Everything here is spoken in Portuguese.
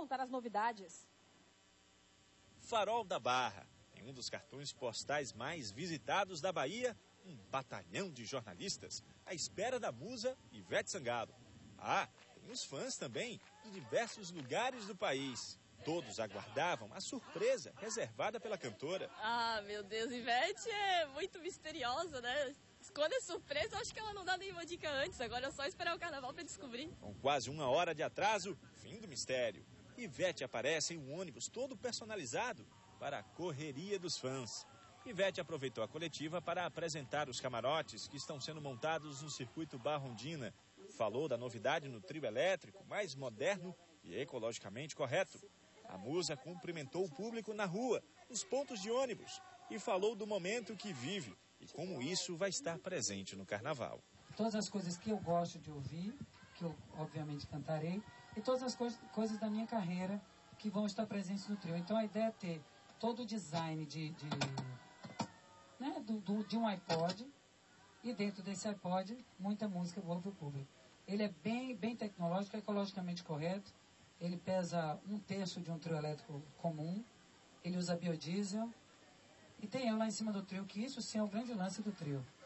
contar as novidades. Farol da Barra, em um dos cartões postais mais visitados da Bahia, um batalhão de jornalistas à espera da musa Ivete Sangalo. Tem os fãs também de diversos lugares do país. Todos aguardavam a surpresa reservada pela cantora. Meu Deus, Ivete é muito misteriosa, né? Quando é surpresa, eu acho que ela não dá nenhuma dica antes. Agora é só esperar o carnaval para descobrir. Com quase 1 hora de atraso, fim do mistério. Ivete aparece em um ônibus todo personalizado para a correria dos fãs. Ivete aproveitou a coletiva para apresentar os camarotes que estão sendo montados no circuito Barrondina. Falou da novidade no trio elétrico, mais moderno e ecologicamente correto. A musa cumprimentou o público na rua, nos pontos de ônibus, e falou do momento que vive e como isso vai estar presente no carnaval. Todas as coisas que eu gosto de ouvir, que eu obviamente cantarei, e todas as coisas da minha carreira que vão estar presentes no trio. Então a ideia é ter todo o design de um iPod, e dentro desse iPod, muita música boa para o público. Ele é bem tecnológico, ecologicamente correto, ele pesa 1/3 de um trio elétrico comum, ele usa biodiesel, e tem eu lá em cima do trio, que isso sim é o grande lance do trio.